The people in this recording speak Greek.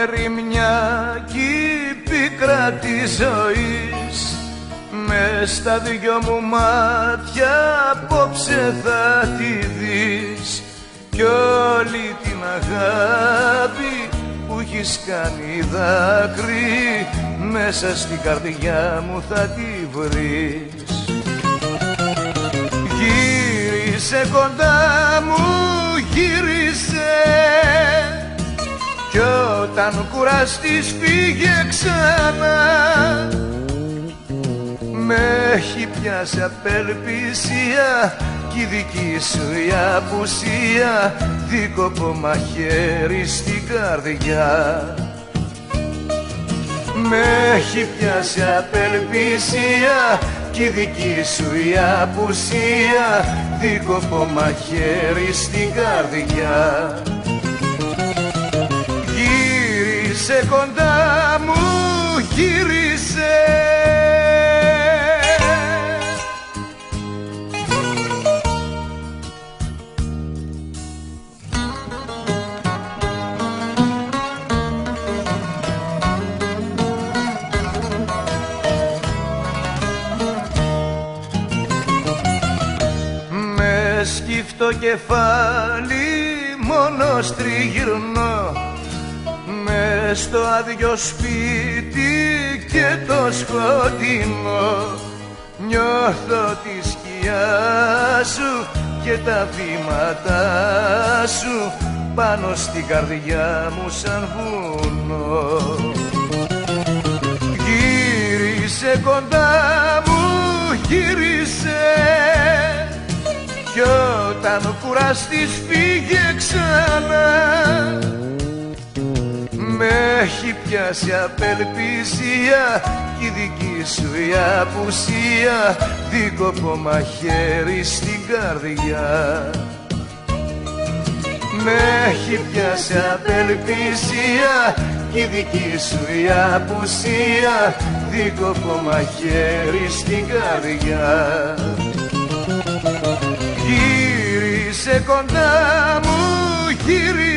ερημιά κι πίκρα της ζωής, μες στα δυο μου μάτια απόψε θα τη δεις, κι όλη την αγάπη που έχεις κάνει δάκρυ μέσα στην καρδιά μου θα τη βρεις. Γύρισε κοντά μου, γύρισε, κι όταν κουραστείς φύγε ξανά. Με έχει πιάσει απελπισία κι η δική σου η απουσία δίκοπο μαχαίρι στην καρδιά. Με έχει πιάσει απελπισία κι η δική σου η απουσία δίκοπο μαχαίρι στην καρδιά. Γύρισε κοντά μου, γύρισε, σκύφτο κεφάλι μόνος τριγυρνώ μες στο άδειο σπίτι και το σκοτεινό. Νιώθω τη σκιά σου και τα βήματά σου πάνω στην καρδιά μου σαν βουνό. Γύρισε κοντά μου, γύρισε, κι όταν κουραστείς φύγε ξανά. Με έχει πιάσει απελπισία κι η δική σου η απουσία δίκοπο μαχαίρι στην καρδιά. Με έχει πιάσει απελπισία κι η δική σου η απουσία δίκοπο μαχαίρι στην καρδιά. Γύρισε κοντά μου, γύρισε,